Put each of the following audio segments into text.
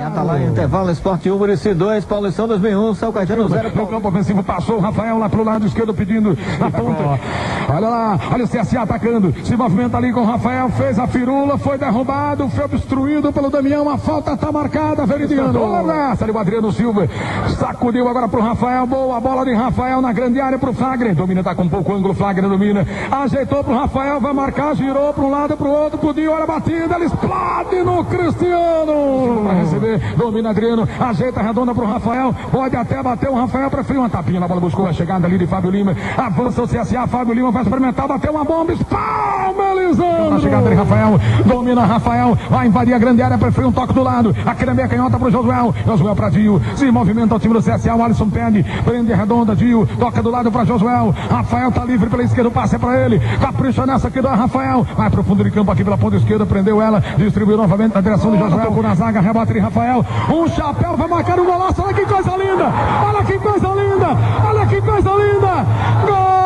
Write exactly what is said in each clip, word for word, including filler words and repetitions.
Já tá lá em intervalo, Sport um, Muricy dois, Paulistão dois mil e um, São Caetano zero. No campo ofensivo passou o Rafael lá pro lado esquerdo pedindo na ponta. Olha lá, olha o C S A atacando. Se movimenta ali com o Rafael, fez a firula, foi derrubado, foi obstruído pelo Damião. A falta tá marcada, Veridiano. Olha essa ali o Adriano Silva. Sacudiu agora pro Rafael. Boa bola de Rafael na grande área pro Fagner. Domina, tá com pouco ângulo, Fagner domina. Ajeitou pro Rafael, vai marcar, girou pro um lado, pro outro, pro Dio. Olha a batida, ele explode no Cristiano. Vai receber, domina Adriano, ajeita a redonda pro Rafael. Pode até bater o Rafael, preferiu uma tapinha na bola, buscou a chegada ali de Fábio Lima. Avança o C S A, Fábio Lima vai experimentar, bateu uma bomba, espalma, Lisandro. Na chegada de Rafael, domina Rafael, vai invadir a grande área, preferiu um toque do lado. Aqui na meia canhota pro Josuel. Josuel pra Dio, se movimenta o time do C S A, o Alisson pede, prende a redonda, Dio, toca do lado pra Josuel. Rafael tá livre pela esquerda, o passe é pra ele. Capricha nessa aqui do Rafael. Vai pro fundo de campo aqui pela ponta esquerda, prendeu ela, distribuiu novamente na direção de Josuel, com na zaga, rebate de Rafael. Um chapéu, vai marcar um golaço. Olha que coisa linda! Olha que coisa linda! Olha que coisa linda! Gol!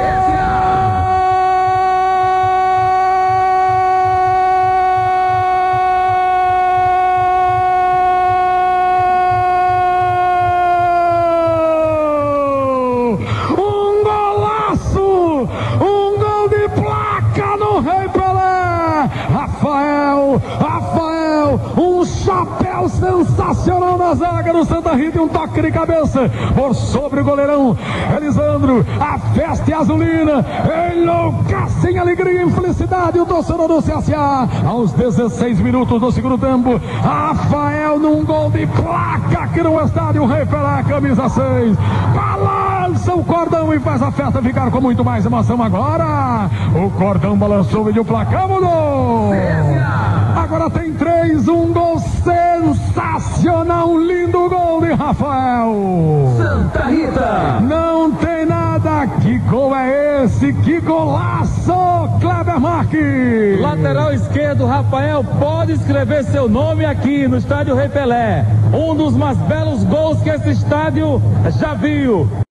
Um golaço! Um gol de placa no Rei Pelé! Rafael! Rafael! Um chapéu sensacional na zaga do Santa Rita e um toque de cabeça por sobre o goleirão Elisandro. A festa é azulina, enlouquece em alegria e felicidade o torcedor do C S A. Aos dezesseis minutos do segundo tempo, Rafael num gol de placa aqui no estádio Rei Pelé, camisa seis. Balança o cordão e faz a festa ficar com muito mais emoção agora. O cordão balançou e o placar mudou. Agora tem três, um gol sensacional, um lindo gol de Rafael. Santa Rita. Não tem nada, que gol é esse? Que golaço, Kleber Marques. Lateral esquerdo, Rafael, pode escrever seu nome aqui no estádio Rei Pelé. Um dos mais belos gols que esse estádio já viu.